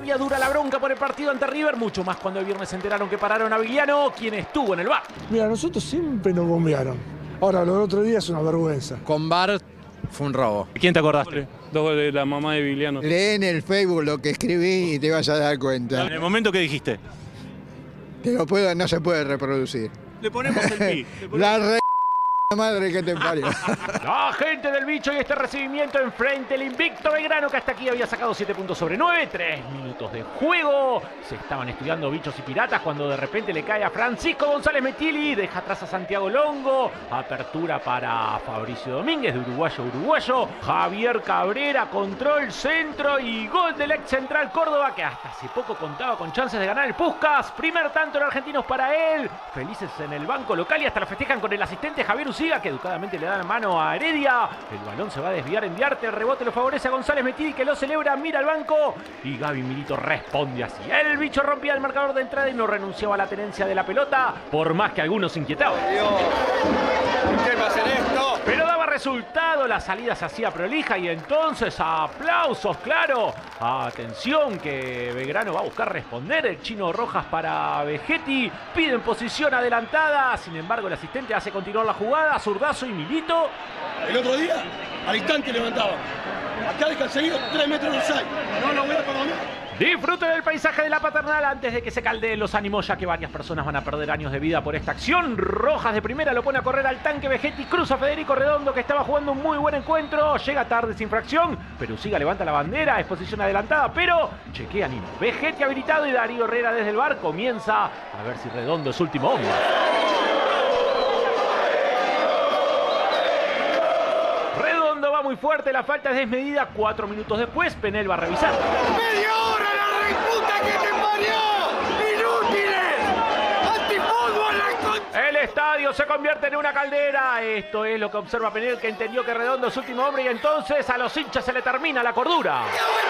Todavía dura la bronca por el partido ante River, mucho más cuando el viernes se enteraron que pararon a Vigliano, quien estuvo en el bar. Mira, nosotros siempre nos bombearon. Ahora, lo del otro día es una vergüenza. Con VAR fue un robo. ¿Quién te acordaste? Dos goles de la mamá de Vigliano. Lee en el Facebook lo que escribí y te vas a dar cuenta. En el momento que dijiste. No se puede reproducir. Le ponemos el pi. La madre que te parió. La gente del bicho y este recibimiento enfrente el invicto Belgrano, que hasta aquí había sacado 7 puntos sobre 9, 3 minutos de juego. Se estaban estudiando bichos y piratas cuando de repente le cae a Francisco González Metilli, deja atrás a Santiago Longo, apertura para Fabricio Domínguez de uruguayo, Javier Cabrera, control centro y gol del ex central Córdoba, que hasta hace poco contaba con chances de ganar el Puskás. Primer tanto en argentinos para él, felices en el banco local y hasta lo festejan con el asistente Javier Ucía, que educadamente le da la mano a Heredia. El balón se va a desviar en Diarte, el rebote lo favorece a González Metilli, que lo celebra, mira al banco y Gaby Milito responde así. El bicho rompía el marcador de entrada y no renunciaba a la tenencia de la pelota, por más que algunos se inquietaban. ¿Qué va a hacer esto? Pero daba resultado, la salida se hacía prolija y entonces aplausos, claro. Atención que Belgrano va a buscar responder. El chino Rojas para Vegetti, pide en posición adelantada, sin embargo el asistente hace continuar la jugada, zurdazo y Milito. El otro día, al instante levantaba. Acá deja seguido 3 metros de sal. No lo voy a perdonar. Disfrute del paisaje de la Paternal antes de que se caldeen los ánimos, ya que varias personas van a perder años de vida por esta acción. Rojas de primera lo pone a correr al tanque Vegetti, cruza a Federico Redondo, que estaba jugando un muy buen encuentro. Llega tarde sin fracción, pero Ucía levanta la bandera, es posición adelantada, pero chequea Nino. Vegetti habilitado y Darío Herrera desde el bar comienza a ver si Redondo es último hombre. Va muy fuerte, la falta es desmedida. 4 minutos después, Penel va a revisar. ¡Media hora la reputa que te parió! ¡Inútiles! ¡Antifútbol! El estadio se convierte en una caldera. Esto es lo que observa Penel, que entendió que Redondo es último hombre y entonces a los hinchas se le termina la cordura.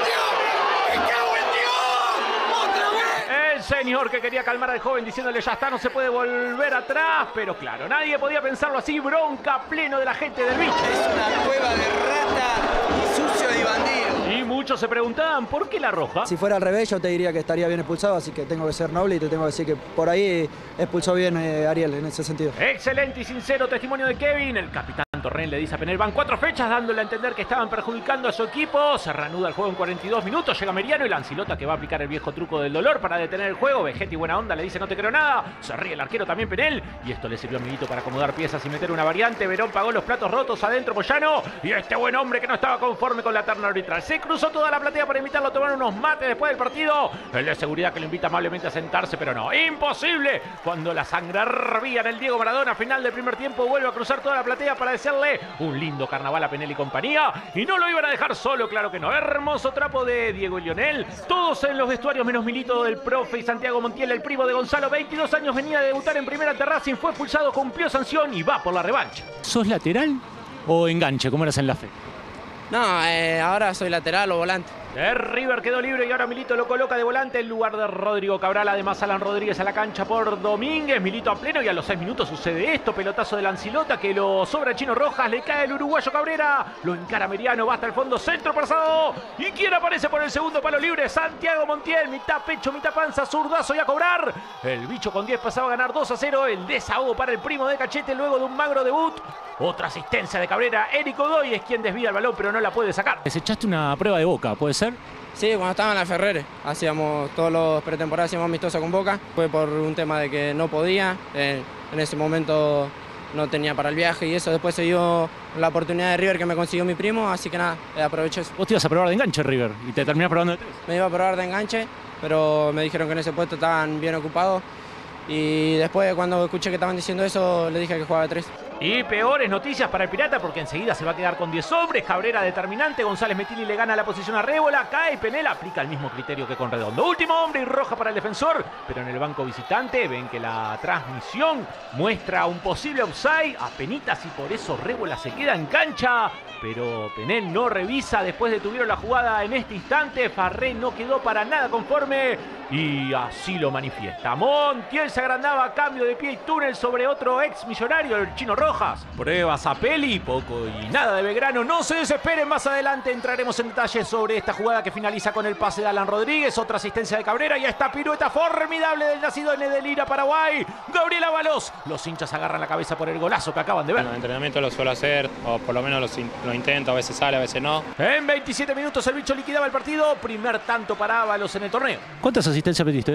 El señor que quería calmar al joven diciéndole ya está, no se puede volver atrás, pero claro, nadie podía pensarlo así. Bronca pleno de la gente del bicho. Es una cueva de rata y sucio y bandido. Y muchos se preguntaban, ¿por qué la roja? Si fuera al revés, yo te diría que estaría bien expulsado, así que tengo que ser noble y te tengo que decir que por ahí expulsó bien Ariel en ese sentido. Excelente y sincero testimonio de Kevin. El capitán Torren le dice a Penel, van 4 fechas dándole a entender que estaban perjudicando a su equipo. Se reanuda el juego en 42 minutos, llega Meriano y Lancilota, que va a aplicar el viejo truco del dolor para detener el juego. Vegetti buena onda, le dice no te creo nada. Se ríe el arquero también Penel, y esto le sirvió a Milito para acomodar piezas y meter una variante. Verón pagó los platos rotos adentro Moyano, y este buen hombre que no estaba conforme con la terna arbitral se cruzó toda la platea para invitarlo a tomar unos mates después del partido. El de seguridad que lo invita amablemente a sentarse, pero no, imposible. Cuando la sangre hervía en el Diego Maradona, final del primer tiempo, vuelve a cruzar toda la platea para desearle un lindo carnaval a Penel y compañía, y no lo iban a dejar solo, claro que no. Hermoso trapo de Diego y Lionel, todos en los vestuarios menos Milito, del profe y Santiago Montiel, el primo de Gonzalo. 22 años, venía a debutar en primera ante Racing, fue expulsado, cumplió sanción y va por la revancha. ¿Sos lateral o enganche, como eras en la fe? No, ahora soy lateral o volante. River quedó libre y ahora Milito lo coloca de volante en lugar de Rodrigo Cabral. Además Alan Rodríguez a la cancha por Domínguez. Milito a pleno y a los 6 minutos sucede esto. Pelotazo de Lancilota que lo sobra Chino Rojas. Le cae el uruguayo Cabrera. Lo encara Meriano. Va hasta el fondo. Centro pasado. ¿Y quién aparece por el segundo palo libre? Santiago Montiel. Mitad pecho, mitad panza. Zurdazo y a cobrar. El bicho con 10 pasaba a ganar 2-0. El desahogo para el primo de Cachete luego de un magro debut. Otra asistencia de Cabrera. Eric Godoy es quien desvía el balón pero no la puede sacar. Desechaste una prueba de Boca, ¿puede ser? Sí, cuando estaba en la Ferrere, hacíamos todos los pretemporadas, hacíamos amistosos con Boca. Fue por un tema de que no podía, en ese momento no tenía para el viaje y eso. Después se dio la oportunidad de River que me consiguió mi primo, así que nada, aproveché eso. Vos te ibas a probar de enganche, River, y te terminás probando de 3. Me iba a probar de enganche, pero me dijeron que en ese puesto estaban bien ocupados. Y después, cuando escuché que estaban diciendo eso, le dije que jugaba de 3. Y peores noticias para el Pirata porque enseguida se va a quedar con 10 hombres. Cabrera determinante, González Metilli le gana la posición a Rébola, cae Penel, aplica el mismo criterio que con Redondo. Último hombre y roja para el defensor, pero en el banco visitante ven que la transmisión muestra un posible offside, apenitas, y por eso Rébola se queda en cancha. Pero Penel no revisa, después detuvieron la jugada en este instante. Farré no quedó para nada conforme. Y así lo manifiesta. Montiel se agrandaba a cambio de pie y túnel sobre otro ex millonario, el Chino Rojas. Prueba Zapelli, poco y nada de Belgrano. No se desesperen, más adelante entraremos en detalles sobre esta jugada que finaliza con el pase de Alan Rodríguez. Otra asistencia de Cabrera y esta pirueta formidable del nacido en Edelira, Paraguay, Gabriel Ábalos. Los hinchas agarran la cabeza por el golazo que acaban de ver. En el entrenamiento lo suelo hacer, o por lo menos lo intento, a veces sale, a veces no. En 27 minutos el bicho liquidaba el partido. Primer tanto para Ábalos en el torneo. ¿Cuántas asistencias metiste?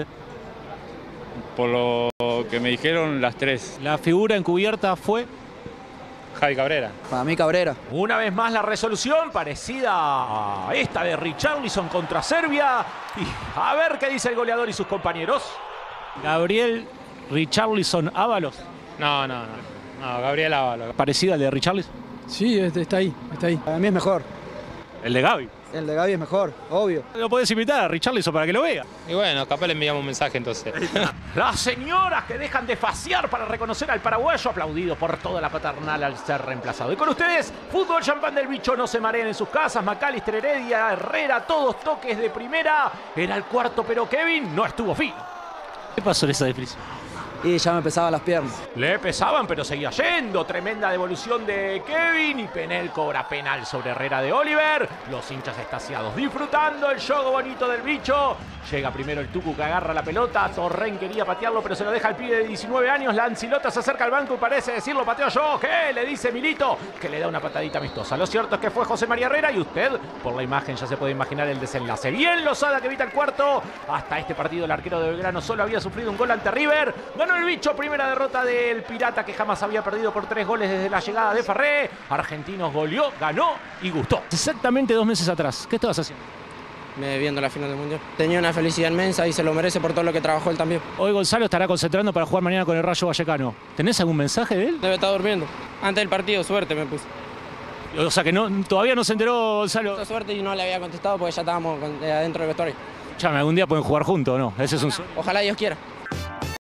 Por lo que me dijeron, las 3. La figura encubierta fue... Javi Cabrera. Para mí Cabrera. Una vez más la resolución parecida a esta de Richarlison contra Serbia. Y a ver qué dice el goleador y sus compañeros. Gabriel Richarlison Ábalos. No, Gabriel Ábalos. ¿Parecida al de Richarlison? Sí, está ahí. Para mí es mejor. El de Gaby. El de Gaby es mejor, obvio. Lo podés invitar a Richarlison para que lo vea. Y bueno, capaz le enviamos un mensaje entonces. Las señoras que dejan de faciar para reconocer al paraguayo, aplaudido por toda la paternal al ser reemplazado. Y con ustedes, fútbol champán del bicho, no se mareen en sus casas. McAllister, Heredia, Herrera, todos toques de primera. Era el cuarto, pero Kevin no estuvo fino. ¿Qué pasó en esa definición? Y ya me pesaban las piernas. Le pesaban, pero seguía yendo. Tremenda devolución de Kevin. Y Penel cobra penal sobre Herrera de Oliver. Los hinchas extasiados disfrutando el juego bonito del bicho. Llega primero el Tucu que agarra la pelota. Torren quería patearlo, pero se lo deja al pibe de 19 años. Lancilota se acerca al banco y parece decirlo, pateo yo. ¿Qué? Le dice Milito, que le da una patadita amistosa. Lo cierto es que fue José María Herrera y usted, por la imagen, ya se puede imaginar el desenlace. Bien Lozada que evita el cuarto. Hasta este partido el arquero de Belgrano solo había sufrido un gol ante River. Ganó el bicho, primera derrota del Pirata que jamás había perdido por 3 goles desde la llegada de Ferré. Argentinos goleó, ganó y gustó. Exactamente 2 meses atrás. ¿Qué estabas haciendo? Viendo la final del Mundial. Tenía una felicidad inmensa y se lo merece por todo lo que trabajó él también. Hoy Gonzalo estará concentrando para jugar mañana con el Rayo Vallecano. ¿Tenés algún mensaje de él? Debe estar durmiendo. Antes del partido, suerte me puse. O sea que todavía no se enteró Gonzalo. Suerte y no le había contestado porque ya estábamos adentro del vestuario. Chame, algún día pueden jugar juntos, ¿no? Ese es un sueño. Ojalá Dios quiera.